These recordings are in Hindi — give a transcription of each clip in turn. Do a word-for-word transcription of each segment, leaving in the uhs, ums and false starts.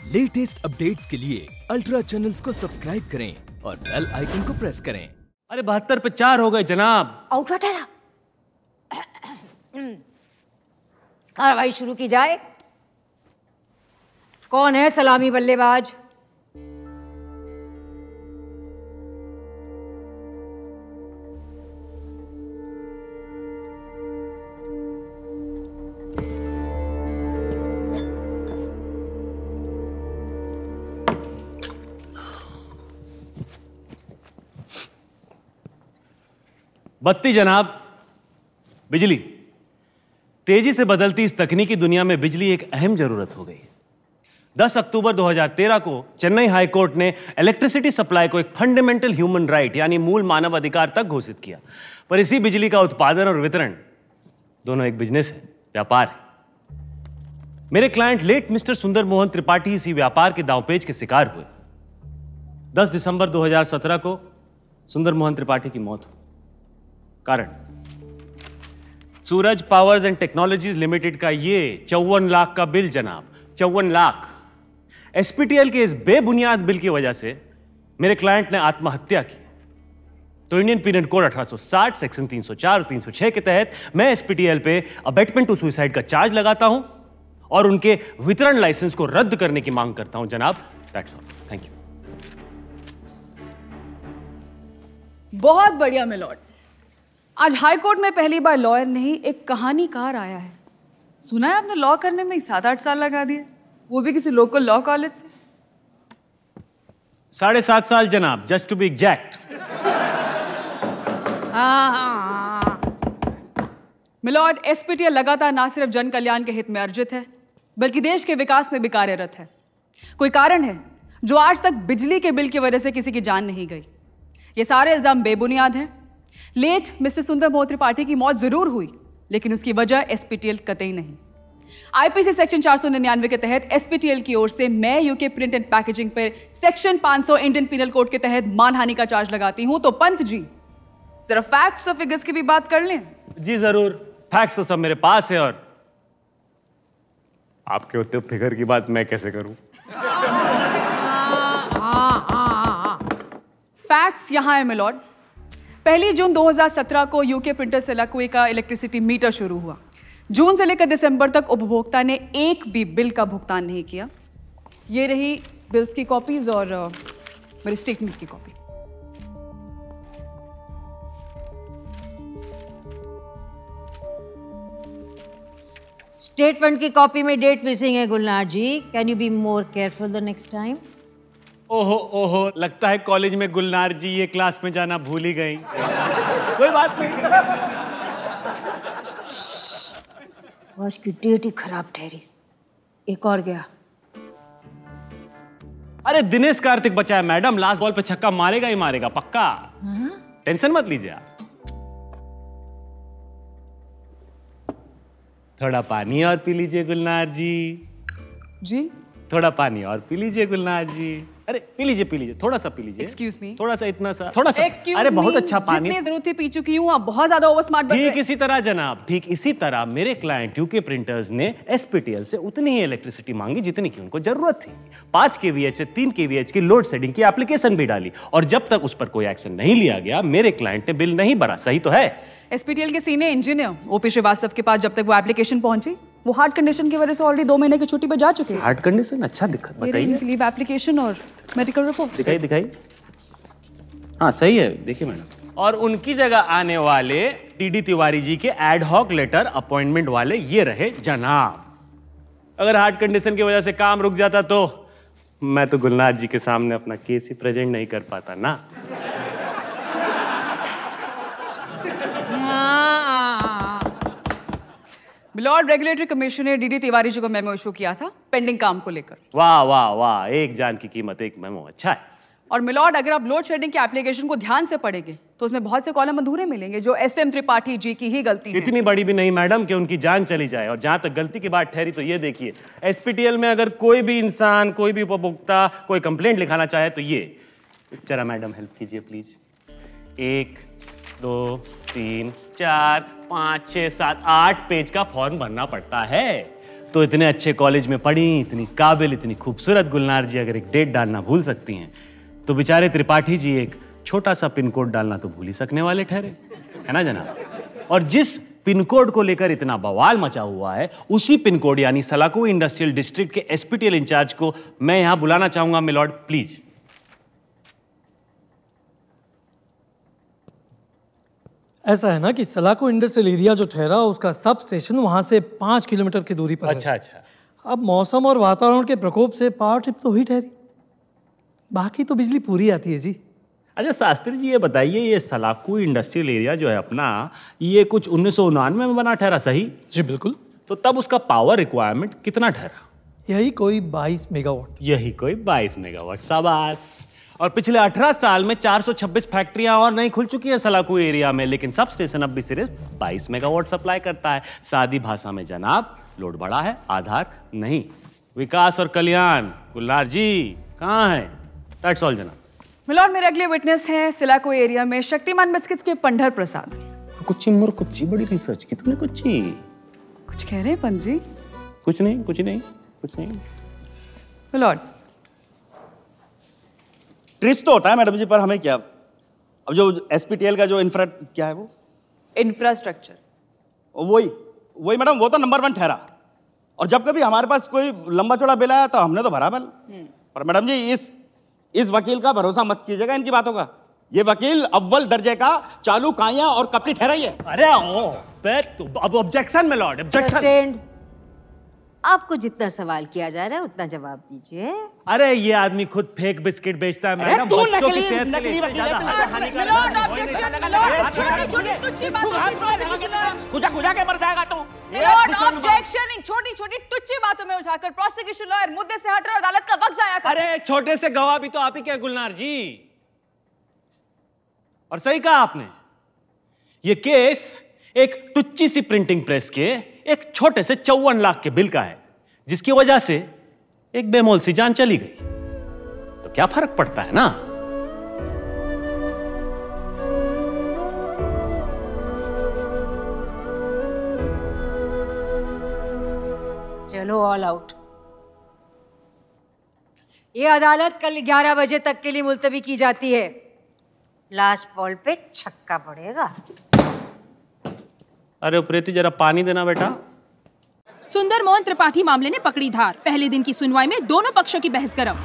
लेटेस्ट अपडेट्स के लिए अल्ट्रा चैनल्स को सब्सक्राइब करें और बेल आइकन को प्रेस करें। अरे बहत्तर पे चार हो गए जनाब। आउट ठहरा। कार्रवाई शुरू की जाए। कौन है सलामी बल्लेबाज? बत्ती जनाब। बिजली। तेजी से बदलती इस तकनीकी दुनिया में बिजली एक अहम जरूरत हो गई। दस अक्टूबर दो हज़ार तेरह को चेन्नई हाई कोर्ट ने इलेक्ट्रिसिटी सप्लाई को एक फंडामेंटल ह्यूमन राइट यानी मूल मानव अधिकार तक घोषित किया। पर इसी बिजली का उत्पादन और वितरण दोनों एक बिजनेस है, व्यापार है। मेरे क्लाइंट लेट मिस्टर सुंदर मोहन त्रिपाठी इसी व्यापार के दांवपेच के शिकार हुए। दस दिसंबर दो हज़ार सत्रह को सुंदर मोहन त्रिपाठी की मौत हुई। कारण Suraj Powers and Technologies Limited का ये चौवन लाख का बिल जनाब, चौवन लाख। एसपीटीएल के इस बेबुनियाद बिल की वजह से मेरे क्लाइंट ने आत्महत्या की। तो इंडियन पीनल कोड अठारह सौ साठ सेक्शन तीन सौ चार और तीन सौ छह के तहत मैं एसपीटीएल पे अबेटमेंट टू सुसाइड का चार्ज लगाता हूं और उनके वितरण लाइसेंस को रद्द करने की मांग करता हूं जनाब। That's all, thank you. बहुत बढ़िया मिलॉर्ड। आज हाई कोर्ट में पहली बार लॉयर नहीं एक कहानीकार आया है। सुना है आपने लॉ करने में सात आठ साल लगा दिए, वो भी किसी लोकल लॉ कॉलेज से। साढ़े सात साल जनाब, जस्ट टू बी एग्जैक्ट। हाँ हाँ मिलॉर्ड, एसपीटीएल लगातार ना सिर्फ जन कल्याण के हित में अर्जित है बल्कि देश के विकास में भी कार्यरत है। कोई कारण है जो आज तक बिजली के बिल की वजह से किसी की जान नहीं गई। ये सारे इल्जाम बेबुनियाद हैं। लेट मिस्टर सुंदर मोहन त्रिपाठी की मौत जरूर हुई लेकिन उसकी वजह एसपीटीएल कतई नहीं। आईपीसी सेक्शन चार सौ निन्यानवे के तहत एसपीटीएल की ओर से मैं यूके प्रिंट एंड पैकेजिंग पर सेक्शन पाँच सौ इंडियन पीनल कोड के तहत मानहानि का चार्ज लगाती हूं। तो पंत जी जरा फैक्ट्स और फिगर्स की भी बात कर लें। जी जरूर, फैक्ट्स तो सब मेरे पास है और आपके होते फिगर की बात मैं कैसे करूं? फैक्ट्स यहां है मिलॉर्ड। पहली जून दो हज़ार सत्रह को यूके प्रिंटर सेलाक्वे का इलेक्ट्रिसिटी मीटर शुरू हुआ। जून से लेकर दिसंबर तक उपभोक्ता ने एक भी बिल का भुगतान नहीं किया। ये रही बिल्स की कॉपीज और uh, मेरी स्टेटमेंट की कॉपी। स्टेटमेंट की कॉपी में डेट मिसिंग है Gulnar ji. Can you be more careful the next time? ओहो ओहो, लगता है कॉलेज में गुलनार जी ये क्लास में जाना भूल ही गई। कोई बात नहीं। आज की डेट ही खराब ठहरी। एक और गया। अरे दिनेश कार्तिक बचा है मैडम, लास्ट बॉल पे छक्का मारेगा ही मारेगा पक्का। टेंशन मत लीजिए आप। थोड़ा पानी और पी लीजिए गुलनार जी। जी थोड़ा पानी और पी लीजिए गुलनार जी। अरे पी लीजिए पी लीजिए, थोड़ा सा पी लीजिए। Excuse me. थोड़ा सा, इतना सा, थोड़ा सा। Excuse अरे me, बहुत अच्छा पानी। जितनी जरूरत थी पी चुकी हूँ, आप बहुत ज्यादा ओवर स्मार्ट बन रहे हैं। ठीक इसी तरह जनाब, ठीक इसी तरह मेरे क्लाइंट यूके प्रिंटर्स ने एसपीटीएल से उतनी ही इलेक्ट्रिसिटी मांगी जितनी की उनको जरूरत थी। पांच केवीएच से तीन केवीएच की लोड शेडिंग की एप्लीकेशन भी डाली और जब तक उस पर कोई एक्शन नहीं लिया गया मेरे क्लाइंट ने बिल नहीं भरा। सही तो है? एसपीटीएल के सीनियर इंजीनियर ओपी श्रीवास्तव के पास जब तक वो एप्लीकेशन पहुंची, वो हार्ट कंडीशन की वजह से ऑलरेडी दो महीने की छुट्टी पर जा चुके हैं। Heart condition? अच्छा दिक्कत बताइए। लीव एप्लीकेशन और मेडिकल रिपोर्ट दिखाई दिखाई। हाँ सही है, देखिए मैडम। और उनकी जगह आने वाले टीडी तिवारी जी के एड हॉक लेटर अपॉइंटमेंट वाले ये रहे जनाब। अगर हार्ट कंडीशन की वजह से काम रुक जाता तो मैं तो गुलनार जी के सामने अपना केस ही प्रेजेंट नहीं कर पाता ना। मिलॉर्ड, रेगुलेटरी कमीशन ने डीडी तिवारी जी को मेमो इशू किया था पेंडिंग काम को लेकर। वाह वाह वाह, एक जान की कीमत एक मेमो। अच्छा है। और मिलॉर्ड, अगर आप लोड शेडिंग के एप्लीकेशन को ध्यान से पढ़ेंगे तो उसमें बहुत से कॉलम अधूरे मिलेंगे जो एस एम त्रिपाठी जी की ही गलती है। इतनी बड़ी भी नहीं मैडम कि उनकी जान चली जाए। और जहां तक गलती की बात ठहरी तो ये देखिए, एसपीटीएल में अगर कोई भी इंसान, कोई भी उपभोक्ता कोई कंप्लेंट लिखाना चाहे तो ये जरा मैडम हेल्प कीजिए प्लीज। एक दो तीन चार पाँच छः सात आठ पेज का फॉर्म भरना पड़ता है। तो इतने अच्छे कॉलेज में पढ़ी, इतनी काबिल, इतनी खूबसूरत गुलनार जी अगर एक डेट डालना भूल सकती हैं तो बेचारे त्रिपाठी जी एक छोटा सा पिन कोड डालना तो भूल ही सकने वाले ठहरे, है ना जनाब। और जिस पिन कोड को लेकर इतना बवाल मचा हुआ है, उसी पिन कोड यानी सलाकू इंडस्ट्रियल डिस्ट्रिक्ट के एसपीटीएल इंचार्ज को मैं यहां बुलाना चाहूंगा। My lord please. ऐसा है ना कि सलाकू इंडस्ट्रियल एरिया जो ठहरा उसका सब स्टेशन वहां से पांच किलोमीटर की दूरी पर अच्छा है। अच्छा। अब मौसम और वातावरण के प्रकोप से पावर ट्रिप तो हुई ठहरी, बाकी तो बिजली पूरी आती है जी। अच्छा शास्त्री जी ये बताइए, ये सलाकू इंडस्ट्रियल एरिया जो है अपना, ये कुछ उन्नीस सौ उनानवे में बना ठहरा, सही? जी बिल्कुल। तो तब उसका पावर रिक्वायरमेंट कितना ठहरा? यही कोई बाईस मेगावाट। यही कोई बाईस मेगावाट, शाबाश। और पिछले अठारह साल में चार सौ छब्बीस फैक्ट्रियां और नई खुल चुकी है सलाकू एरिया में, लेकिन सब स्टेशन अब भी सिर्फ बाईस मेगावाट सप्लाई करता है। सादी भाषा में जनाब, लोड बढ़ा है, आधार नहीं। विकास और कल्याण, गुलनार जी कहाँ है? दैट्स ऑल जनाब। मिलॉर्ड, मेरे अगले विटनेस हैं सिलाको एरिया में शक्तिमान बिस्किट्स के पंडर प्रसाद। कुछ मुर कुछ बड़ी रिसर्च की तुमने, कुछ कुछ कह रहे हैं पंत जी? कुछ नहीं कुछ नहीं कुछ नहीं। मिलॉर्ड, ट्रिप्स तो होता है मैडम जी, पर हमें क्या, अब जो एसपीटीएल का जो इंफ्रा क्या है वो इंफ्रास्ट्रक्चर, वही वही मैडम, वो तो नंबर वन ठहरा। और जब कभी हमारे पास कोई लंबा चौड़ा बिल आया तो हमने तो भरा बिल। पर मैडम जी इस इस वकील का भरोसा मत कीजिएगा इनकी बातों का। ये वकील अव्वल दर्जे का चालू काया और कपटी ठहरा ही है। अरे ओ, तो अब ऑब्जेक्शन में लॉर्ड, ऑब्जेक्शन। आपको जितना सवाल किया जा रहा है उतना जवाब दीजिए। अरे ये आदमी खुद फेक बिस्किट बेचता है मैडम, तू बच्चों की नकली- सेहत के नकली लिए वकील है ज्यादा तू। हानिकारक मिलॉर्ड, है। ऑब्जेक्शन, मिलॉर्ड, छोटी-छोटी तुच्छी बातों से प्रोसिक्यूशन। खुजा खुजा के मर जाएगा तू। Milord, objection. इन छोटी-छोटी तुच्छी बातों में उठाकर प्रोसिक्यूशन लॉयर मुद्दे से हट रहे और अदालत का वक्त जाया कर। अरे छोटे से गवाह भी तो आप ही क्या गुलनार जी। और सही कहा आपने, ये केस एक तुच्ची सी प्रिंटिंग प्रेस के एक छोटे से चौवन लाख के बिल का है, जिसकी वजह से एक बेमोल सी जान चली गई। तो क्या फर्क पड़ता है ना। चलो ऑल आउट। ये अदालत कल ग्यारह बजे तक के लिए मुलतवी की जाती है। लास्ट बॉल पे छक्का पड़ेगा। अरे प्रीति जरा पानी देना बेटा। सुंदर मोहन त्रिपाठी मामले ने पकड़ी धार। पहले दिन की सुनवाई में दोनों पक्षों की बहस गर्म।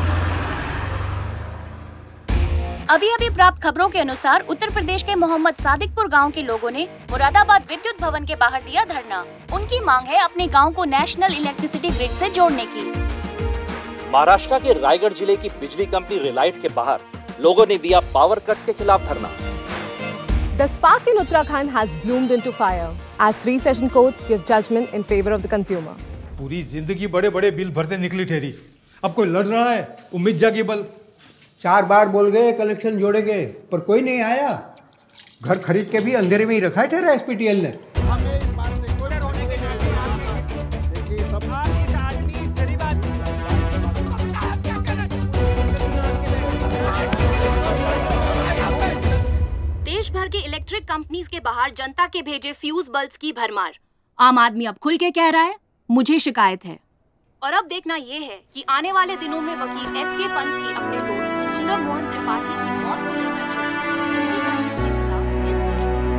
अभी अभी प्राप्त खबरों के अनुसार उत्तर प्रदेश के मोहम्मद सादिकपुर गांव के लोगों ने मुरादाबाद विद्युत भवन के बाहर दिया धरना। उनकी मांग है अपने गांव को नेशनल इलेक्ट्रिसिटी ग्रिड से जोड़ने की। महाराष्ट्र के रायगढ़ जिले की बिजली कंपनी रिलाइट के बाहर लोगों ने दिया पावर कट्स के खिलाफ धरना। The spark in Uttarakhand has bloomed into fire as three session courts give judgment in favor of the consumer. पूरी जिंदगी बड़े बड़े बिल भरते निकली ठहरी, अब कोई लड़ रहा है उम्मीद जागी बल। चार बार बोल गए कलेक्शन जोड़ेंगे पर कोई नहीं आया। घर खरीद के भी अंधेरे में ही रखा है ठहरा एसपीटीएल ने। देश भर के इलेक्ट्रिक कंपनीज के बाहर जनता के भेजे फ्यूज बल्ब्स की भरमार। आम आदमी अब खुल के कह रहा है मुझे शिकायत है। और अब देखना ये है कि आने वाले दिनों में वकील एस के पंत की अपने दोस्त सुंदर मोहन त्रिपाठी की मौत को लेकर चली बिजली कंपनियों के खिलाफ इस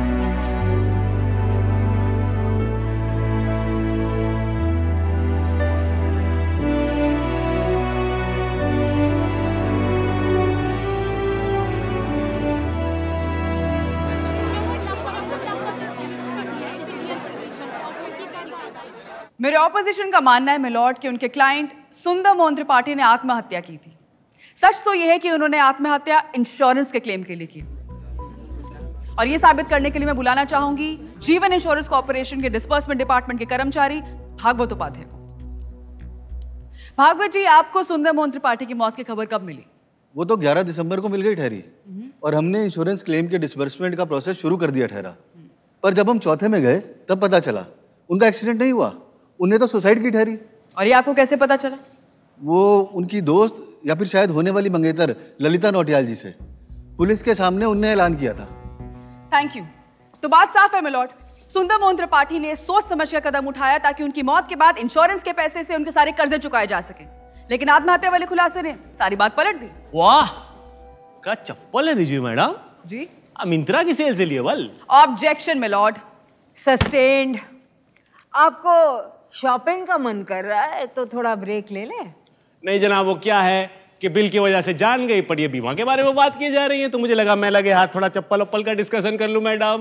मेरे ऑपोजिशन का मानना है मिलॉर्ड कि उनके क्लाइंट सुंदर मोहन त्रिपाठी ने आत्महत्या की थी। सच तो यह है कि उन्होंने आत्महत्या इंश्योरेंस के क्लेम के लिए की। और यह साबित करने के लिए मैं बुलाना चाहूंगी जीवन इंश्योरेंस कॉर्पोरेशन के डिस्बर्समेंट डिपार्टमेंट के कर्मचारी भागवत उपाध्याय को। भागवत जी, आपको सुंदर मोहन त्रिपाठी की मौत की खबर कब मिली? वो तो ग्यारह दिसंबर को मिल गई ठहरी और हमने इंश्योरेंस क्लेम के डिसबर्समेंट का प्रोसेस शुरू कर दिया ठहरा। पर जब हम चौथे में गए तब पता चला उनका एक्सीडेंट नहीं हुआ, उन्हें तो सुसाइड की ठहरी। और ये आपको कैसे पता चला? वो उनकी दोस्त या फिर शायद होने वाली मंगेतर ललिता नौटियाल जी से पुलिस के सामने उनने ऐलान किया था। Thank you. तो बात साफ है मिलॉर्ड, सुंदर मोहन त्रिपाठी ने सोच समझ कर कदम उठाया ताकि उनकी मौत के बाद इंश्योरेंस के पैसे से उनके सारे कर्जे चुकाए जा सके, लेकिन आत्महत्या वाले खुलासे ने सारी बात पलट दी। वाह, क्या चप्पल है रिजवी मैडम जी। मिंत्रा की सेल से लिए बल। Objection my lord. सस्टेन्ड। आपको शॉपिंग का मन कर रहा है तो थोड़ा ब्रेक ले ले। नहीं जनाब, वो क्या है कि बिल की वजह से जान गई, पर ये बीमा के बारे में बात की जा रही है तो मुझे लगा मैं लगे हाथ थोड़ा चप्पल वप्पल का डिस्कशन कर लूं मैडम।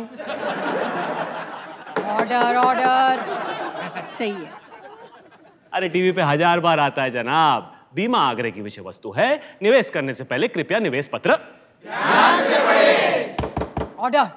Order order. सही है। अरे टीवी पे हजार बार आता है जनाब, बीमा आग्रह की विषय वस्तु है, निवेश करने से पहले कृपया निवेश पत्र ध्यान से पढ़ें। ऑर्डर।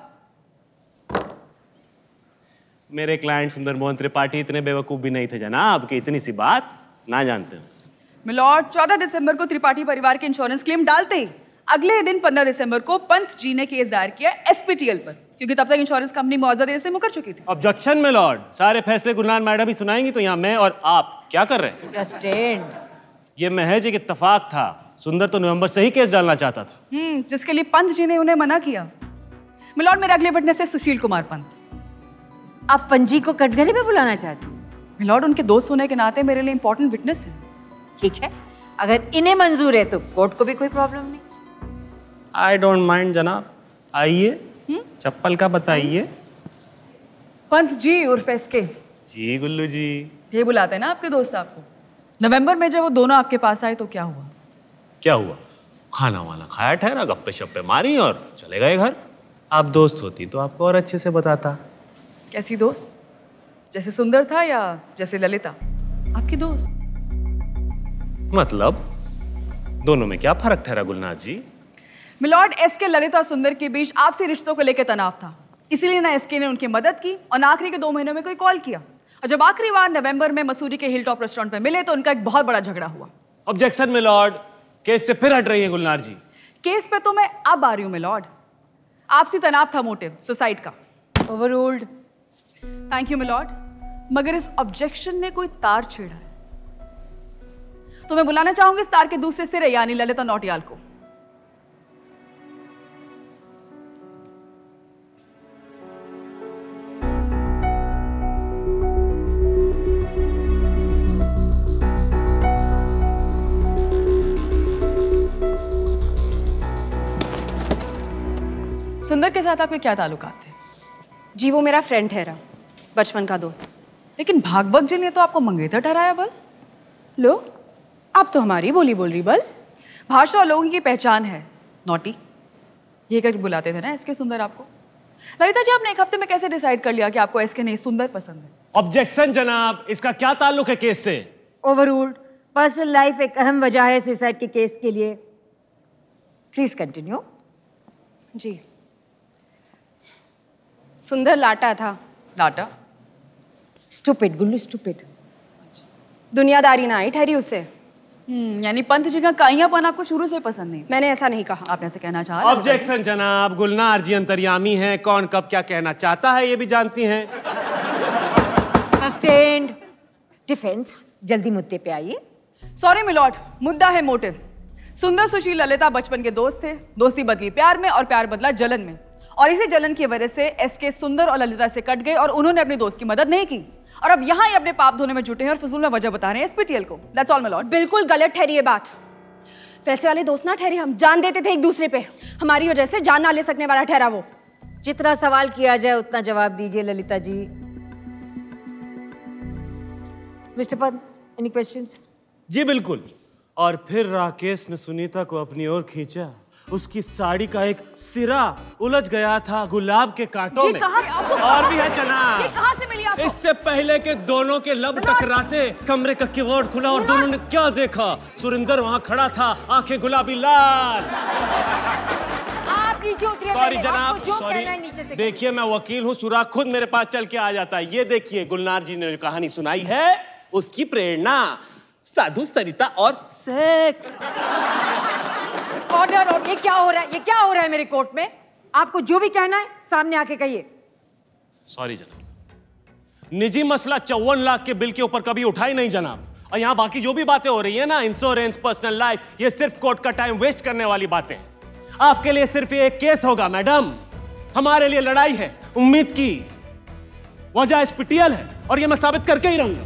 मेरे क्लाइंट सुंदर मोहन त्रिपाठी इतने बेवकूफ भी नहीं थे जनाब कि इतनी सी बात ना जानते हो। मिलॉर्ड, चौदह दिसंबर को त्रिपाठी परिवार के इंश्योरेंस क्लेम डालते ही अगले दिन पंद्रह दिसंबर को पंत जी ने केस दायर किया एसपीटीएल पर, क्योंकि तब तक इंश्योरेंस कंपनी मुआवजा देने से मुकर चुकी थी। ऑब्जेक्शन मिलॉर्ड, सारे फैसले गुलनार मैडम ही सुनाएंगी तो यहाँ मैं और आप क्या कर रहे हैं? सस्टेन्ड। ये महज एक इत्तेफाक था, सुंदर तो नवंबर से ही केस डालना चाहता था। हम्म जिसके लिए पंत जी ने उन्हें मना किया। मिलॉर्ड, मेरे अगले विटनेस है सुशील कुमार पंत। आप पंजी को कटघरे में बुलाना चाहते हैं? मिलॉर्ड, उनके दोस्त होने के नाते मेरे लिए इंपॉर्टेंट विटनेस है। ठीक है, अगर इन्हें मंजूर है तो कोर्ट को भी कोई प्रॉब्लम नहीं। आई डोंट माइंड जनाब, आइए चप्पल का बताइए। पंत जी उर्फ एसके। जी गुल्लू जी। ये बुलाते हैं ना आपके दोस्त आपको। नवंबर में जब वो दोनों आपके पास आए तो क्या हुआ? क्या हुआ? खाना वाना खाया, ठहरा, गप्पे शप्पे मारी और चले गए घर। आप दोस्त होती तो आपको और अच्छे से बताता। कैसी दोस्त? जैसे सुंदर था या जैसे ललिता? आपकी दोस्त। मतलब दोनों में क्या फर्क ठहरा गुलनाथ जी? मिलॉर्ड, एसके ललिता और सुंदर के बीच आपसी रिश्तों को लेकर तनाव था, इसीलिए ना एसके ने उनकी मदद की और ना आखिरी के दो महीनों में कोई कॉल किया, और जब आखिरी बार नवंबर में मसूरी के हिल टॉप रेस्टोरेंट पे मिले तो उनका एक बहुत बड़ा झगड़ा हुआ। ऑब्जेक्शन मिलॉर्ड, केस से फिर हट रही है गुलनार जी। केस पे तो मैं अब आ रही हूँ मिलॉर्ड। आपसी तनाव था मोटिव सुसाइड का। ओवररूल्ड। थैंक यू मिलॉर्ड, मगर इस ऑब्जेक्शन ने कोई तार छेड़ा है तो मैं बुलाना चाहूंगी इस तार के दूसरे सिरे यानी ललिता नौटियाल को। सुंदर के साथ आपके क्या ताल्लुकात थे? जी वो मेरा फ्रेंड ठहरा, बचपन का दोस्त। लेकिन भागवत जी ने तो आपको मंगेतर ठहराया बल। लो, आप तो हमारी बोली बोल रही बल। भाषा और लोगों की पहचान है नोटी, ये करके बुलाते थे ना एसके सुंदर आपको। ललिता जी, आपने एक हफ्ते में कैसे डिसाइड कर लिया कि आपको एसके नहीं सुंदर पसंद है? ऑब्जेक्शन जनाब, इसका क्या ताल्लुक है केस से? ओवररूल्ड। पर्सनल लाइफ एक अहम वजह है सुसाइड के केस के लिए। Please continue. जी, सुंदर लाटा था। लाटा? Stupid Gullu, stupid. दुनियादारी ना आई ठहरी उसे। हम्म यानी पंत जी का काइयापन आपको शुरू से पसंद नहीं? मैंने ऐसा नहीं कहा। आपने ऐसे कहना चाहा? ऑब्जेक्शन जनाब, गुलनार जी अंतर्यामी हैं, कौन कब क्या कहना चाहता है ये भी जानती हैं। सस्टेन्ड। डिफेंस, जल्दी मुद्दे पे आइए। सॉरी मिलॉर्ड, मुद्दा है मोटिव। सुंदर सुशील ललिता बचपन के दोस्त थे, दोस्ती बदली प्यार में और प्यार बदला जलन में, और इसी जलन की वजह से एसके सुंदर और ललिता से कट गए और उन्होंने अपने दोस्त की मदद नहीं की, और अब यहाँ ही अपने पाप धोने में जुटे हैं और फजूल में वजह बता रहे हैं एसपीटीएल को। That's all my lord. बिल्कुल गलत ठहरी ये बात। पैसे वाले दोस्त ना ठहरे, हम जान देते थे एक दूसरे पे, हमारी वजह से जान ना ले सकने वाला ठहरा वो। जितना सवाल किया जाए उतना जवाब दीजिए Lalita ji. Mister Pant, any questions? जी बिल्कुल। और फिर राकेश ने सुनीता को अपनी ओर खींचा, उसकी साड़ी का एक सिरा उलझ गया था गुलाब के कांटों में। और भी है जनाब, ये कहां से मिली आपको? इससे पहले के दोनों के लब टकराते कमरे का किवाड़ खुला और दोनों ने क्या देखा? सुरिंदर वहां खड़ा था, आंखें गुलाबी लाल। आप नीचे उतरिए। सॉरी जनाब, सॉरी। देखिए मैं वकील हूँ, सुराग खुद मेरे पास चल के आ जाता है। ये देखिए गुलनार जी ने जो कहानी सुनाई है उसकी प्रेरणा साधु सरिता और सेक्स। ऑर्डर। और ये क्या हो रहा है? ये क्या हो रहा है मेरे कोर्ट में? आपको जो भी कहना है सामने आके कहिए। सॉरी जनाब, निजी मसला चौवन लाख के बिल के ऊपर कभी उठा ही नहीं जनाब। और यहाँ बाकी जो भी बातें हो रही है ना, इंश्योरेंस, पर्सनल लाइफ, ये सिर्फ कोर्ट का टाइम वेस्ट करने वाली बातें हैं। आपके लिए सिर्फ ये एक केस होगा मैडम, हमारे लिए लड़ाई है उम्मीद की। वजह एसपीटीएल है और ये मैं साबित करके ही रहूंगा।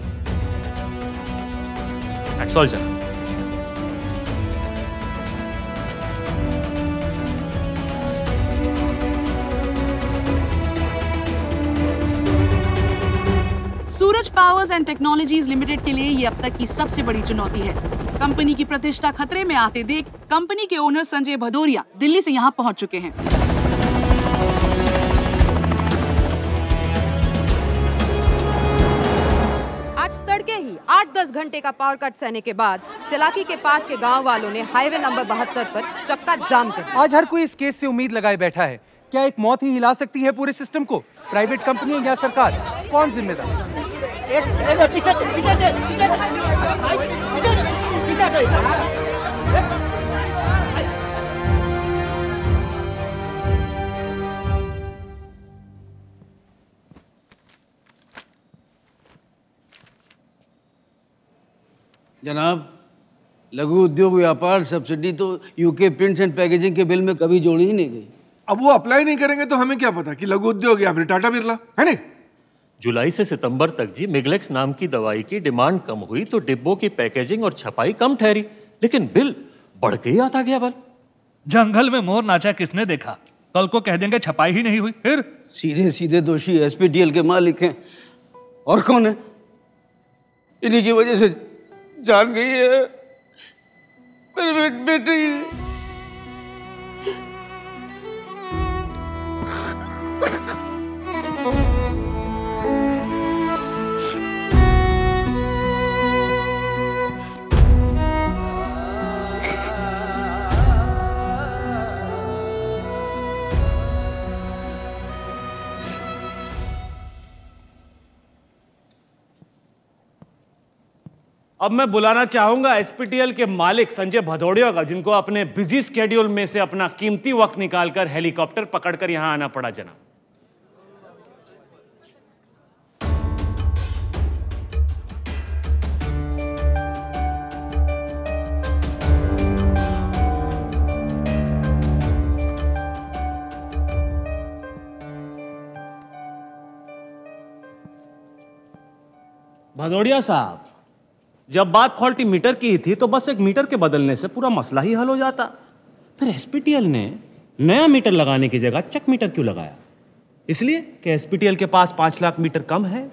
That's all, जनाब। Suraj Powers and Technologies Limited के लिए ये अब तक की सबसे बड़ी चुनौती है। कंपनी की प्रतिष्ठा खतरे में आते देख कंपनी के ओनर संजय भदौरिया दिल्ली से यहाँ पहुंच चुके हैं। आज तड़के ही आठ दस घंटे का पावर कट सहने के बाद सिलाकी के पास के गांव वालों ने हाईवे नंबर बहत्तर पर चक्का जाम कर दिया। आज हर कोई इस केस से उम्मीद लगाए बैठा है। क्या एक मौत ही हिला सकती है पूरे सिस्टम को? प्राइवेट कंपनी या सरकार, कौन जिम्मेदार? एक, एक, पीछे पीछे पीछे पीछे पीछे जनाब, लघु उद्योग व्यापार सब्सिडी तो यूके प्रिंट्स एंड पैकेजिंग के बिल में कभी जोड़ी ही नहीं गई। अब वो अप्लाई नहीं करेंगे तो हमें क्या पता कि लघु उद्योग या फिर टाटा बिरला है नहीं। जुलाई से सितंबर तक जी मिगलेक्स नाम की दवाई की डिमांड कम हुई तो डिब्बों की पैकेजिंग और छपाई कम ठहरी, लेकिन बिल बढ़ के ही आता गया। बल जंगल में मोर नाचा किसने देखा? कल को कह देंगे छपाई ही नहीं हुई, फिर सीधे सीधे दोषी एसपीटीएल के मालिक हैं। और कौन है? इन्हीं की वजह से जान गई है मेरी बेटी। अब मैं बुलाना चाहूंगा एसपीटीएल के मालिक संजय भदौरिया का, जिनको अपने बिजी स्केड्यूल में से अपना कीमती वक्त निकालकर हेलीकॉप्टर पकड़कर यहां आना पड़ा। जनाब, भदौरिया साहब, जब बात फॉल्टी मीटर की ही थी तो बस एक मीटर के बदलने से पूरा मसला ही हल हो जाता। फिर एसपीटीएल ने नया मीटर लगाने की जगह चक मीटर क्यों लगाया? इसलिए कि एसपीटीएल के पास पांच लाख मीटर कम है।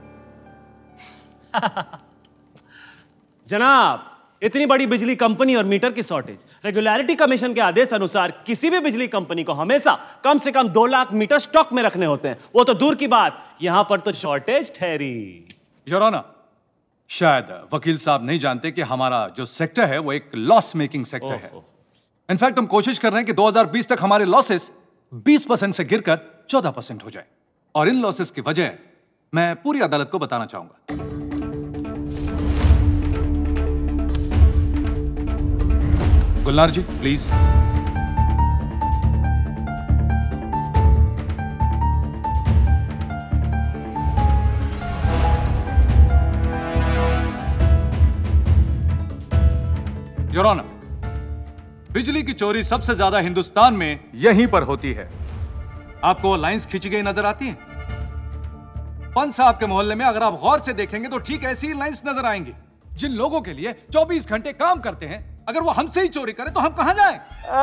जनाब, इतनी बड़ी बिजली कंपनी और मीटर की शॉर्टेज, रेगुलेटरी कमीशन के आदेश अनुसार किसी भी बिजली कंपनी को हमेशा कम से कम दो लाख मीटर स्टॉक में रखने होते हैं। वो तो दूर की बात, यहां पर तो शॉर्टेज ठहरी। योर ऑनर, शायद वकील साहब नहीं जानते कि हमारा जो सेक्टर है वो एक लॉस मेकिंग सेक्टर है। इनफैक्ट हम कोशिश कर रहे हैं कि दो हज़ार बीस तक हमारे लॉसेस बीस परसेंट से गिरकर चौदह परसेंट हो जाए। और इन लॉसेस की वजह मैं पूरी अदालत को बताना चाहूंगा। Gulnar ji, please. Your honour, बिजली की चोरी सबसे ज्यादा हिंदुस्तान में यहीं पर होती है। आपको लाइंस खींची गई नजर आती हैं? पंच साहब के मोहल्ले में अगर आप गौर से देखेंगे तो ठीक ऐसी ही लाइंस नजर आएंगी। जिन लोगों के लिए चौबीस घंटे काम करते हैं, अगर वो हमसे ही चोरी करें तो हम कहां जाएं?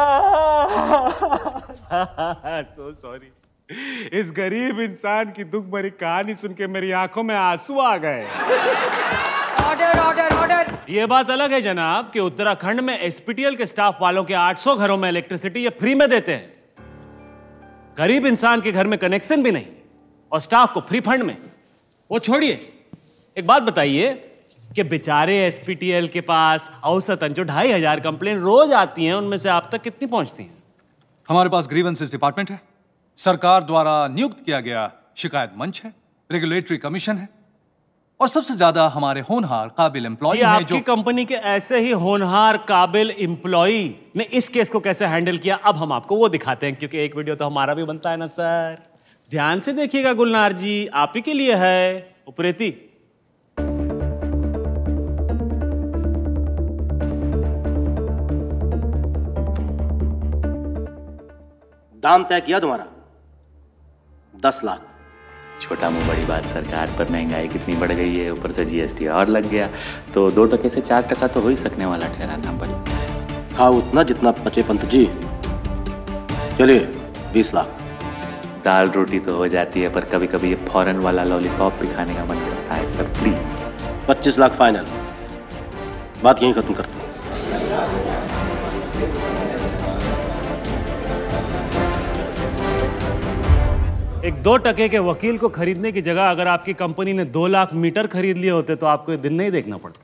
So sorry. इस गरीब इंसान की दुख भरी कहानी सुन के मेरी आंखों में आंसू आ गए। Order order order. यह बात अलग है जनाब कि उत्तराखंड में एसपीटीएल के स्टाफ वालों के आठ सौ घरों में इलेक्ट्रिसिटी ये फ्री में देते हैं। गरीब इंसान के घर में कनेक्शन भी नहीं और स्टाफ को फ्री फंड में। वो छोड़िए, एक बात बताइए कि बेचारे एसपीटीएल के पास औसतन जो ढाई हजार कंप्लेंट रोज आती हैं, उनमें से आप तक कितनी पहुंचती हैं? हमारे पास ग्रीवेंसेस डिपार्टमेंट है, सरकार द्वारा नियुक्त किया गया शिकायत मंच है, रेगुलेटरी कमीशन है, और सबसे ज्यादा हमारे होनहार काबिल एम्प्लॉय हैं। आपकी जो कंपनी के ऐसे ही होनहार काबिल एम्प्लॉय ने इस केस को कैसे हैंडल किया, अब हम आपको वो दिखाते हैं, क्योंकि एक वीडियो तो हमारा भी बनता है ना सर। ध्यान से देखिएगा गुलनार जी, आप ही के लिए है उपरेती। दाम तय किया तुम्हारा दस लाख। छोटा मुंह बड़ी बात सरकार, पर महंगाई कितनी बढ़ गई है, ऊपर से जीएसटी और लग गया, तो दो टके से चार टका तो हो ही सकने वाला ठहरा ना बड़ी। हाँ, उतना जितना बचे पंत जी। चलिए बीस लाख। दाल रोटी तो हो जाती है, पर कभी कभी ये फॉरेन वाला लॉलीपॉप भी खाने का मन करता है सर, प्लीज। पच्चीस लाख फाइनल, बात यहीं खत्म करते हैं। एक दो टके के वकील को खरीदने की जगह अगर आपकी कंपनी ने दो लाख मीटर खरीद लिए होते तो आपको दिन नहीं देखना पड़ता।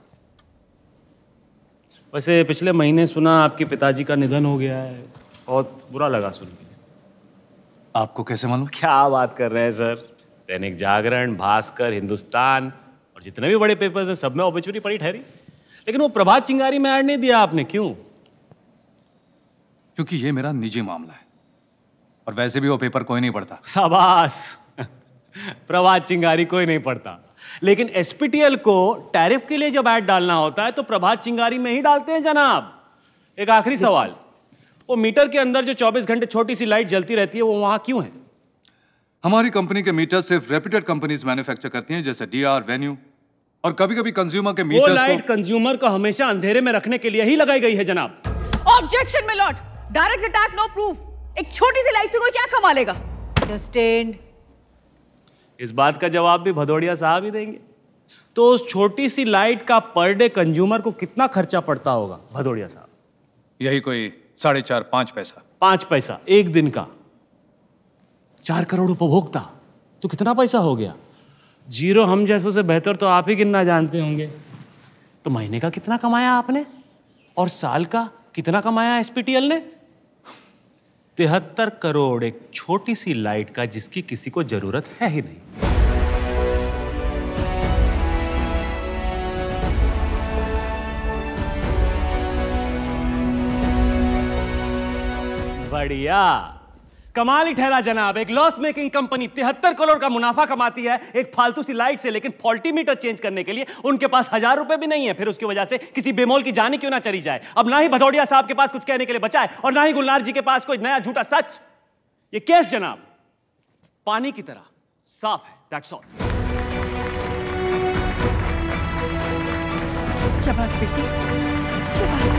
वैसे पिछले महीने सुना आपके पिताजी का निधन हो गया है, बहुत बुरा लगा सुन के। आपको कैसे मालूम? क्या बात कर रहे हैं सर, दैनिक जागरण, भास्कर, हिंदुस्तान और जितने भी बड़े पेपर्स हैं सब में ऑबिचुरी पड़ी ठहरी, लेकिन वो प्रभात चिंगारी में ऐड नहीं दिया आपने, क्यों? क्योंकि ये मेरा निजी मामला है और वैसे भी वो पेपर कोई नहीं पढ़ता। शाबाश प्रभात चिंगारी कोई नहीं पढ़ता, लेकिन एसपीटीएल को टैरिफ के लिए जब ऐड डालना होता है तो प्रभात चिंगारी में ही डालते हैं जनाब। एक आखिरी सवाल, वो मीटर के अंदर जो चौबीस घंटे छोटी सी लाइट जलती रहती है वो वहां क्यों है? हमारी कंपनी के मीटर सिर्फ रेप्यूटेड कंपनीज मैन्युफैक्चर करती हैं, जैसे डीआर, वेन्यू, और कभी कभी कंज्यूमर के मीटर्स को। वो लाइट कंज्यूमर को हमेशा अंधेरे में रखने के लिए ही लगाई गई है जनाब। Objection my lord, direct attack, no proof. एक छोटी सी लाइट से कोई क्या कमा लेगा? सस्टेन्ड। इस बात का जवाब भी भदौड़िया साहब ही देंगे। तो उस छोटी सी लाइट का पर डे कंज्यूमर को कितना खर्चा पड़ता होगा भदौड़िया साहब? यही कोई साढ़े चार पांच पैसा। पांच पैसा एक दिन का, चार करोड़ उपभोक्ता तो कितना पैसा हो गया? जीरो हम जैसों से बेहतर तो आप ही गिनना जानते होंगे। तो महीने का कितना कमाया आपने और साल का कितना कमाया एसपीटीएल ने? तिहत्तर करोड़ एक छोटी सी लाइट का, जिसकी किसी को जरूरत है ही नहीं। बढ़िया, कमाल ही ठहरा जनाब। एक लॉस मेकिंग कंपनी तिहत्तर करोड़ का मुनाफा कमाती है एक फालतू सी लाइट से, लेकिन फॉल्टी मीटर चेंज करने के लिए उनके पास हजार रुपए भी नहीं है। फिर उसकी वजह से किसी बेमोल की जान ही क्यों ना चली जाए। अब ना ही भदौड़िया साहब के पास कुछ कहने के लिए बचा है और ना ही गुलनार जी के पास कोई नया झूठा सच। ये केस जनाब पानी की तरह साफ है, दैट्स ऑल। शाबाश बेटी, शाबाश।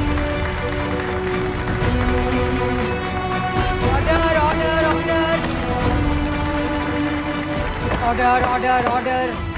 Order order order order order order